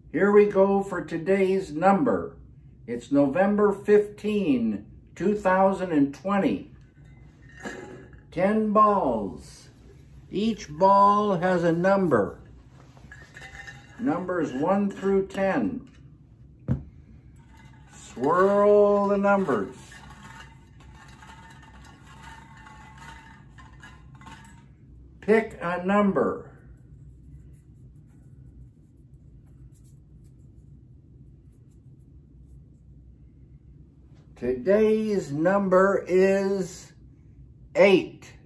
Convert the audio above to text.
Here we go for today's number. It's November 15, 2020. 10 balls. Each ball has a number. Numbers 1 through 10. Swirl the numbers. Pick a number. Today's number is 8.